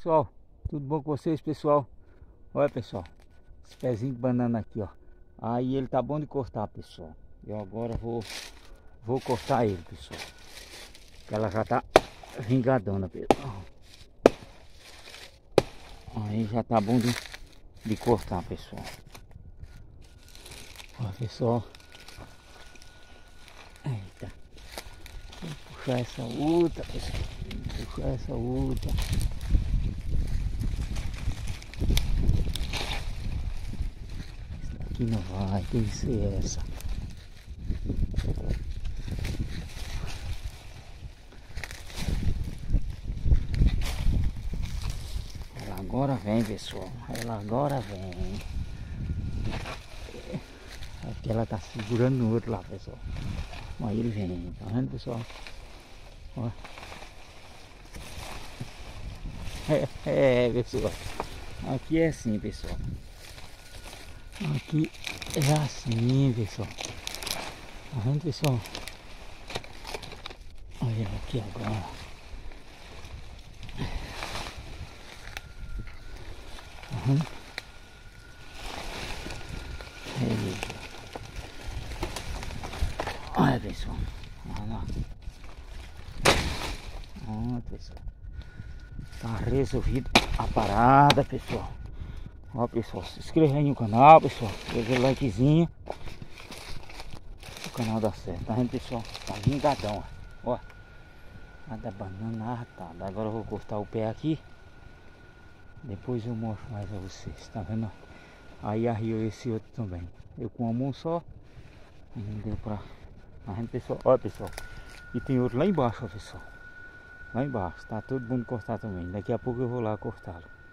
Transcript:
pessoal, tudo bom com vocês, pessoal? Olha, pessoal, esse pezinho de banana aqui, ó. Aí ele tá bom de cortar, pessoal. Eu agora vou cortar ele, pessoal. Que ela já tá vingadona, pessoal. Aí já tá bom de cortar, pessoal. Olha, pessoal. Eita. Vou puxar essa outra, pessoal. Vou puxar essa outra. Aqui não vai, tem que ser essa. Ela agora vem, pessoal. Ela agora vem. Aqui ela tá segurando no outro lá, pessoal. Aí ele vem, tá vendo, pessoal? Ó. Pessoal. Aqui é assim, pessoal. Aqui é assim, pessoal. Tá vendo, pessoal? Olha aqui agora. Tá vendo? Olha, pessoal. Olha lá. Olha, pessoal. Tá resolvido a parada, pessoal. Ó, pessoal, se inscreva aí no canal, pessoal. Deixa o likezinho. O canal dá certo, tá vendo, pessoal? Tá vingadão, ó. A da banana arratada. Agora eu vou cortar o pé aqui. Depois eu mostro mais a vocês, tá vendo? Aí arriou esse outro também. Eu com a mão só. E não deu pra... Tá vendo, pessoal? Olha, pessoal. E tem outro lá embaixo, ó, pessoal. Lá embaixo. Tá todo mundo cortar também. Daqui a pouco eu vou lá cortá-lo.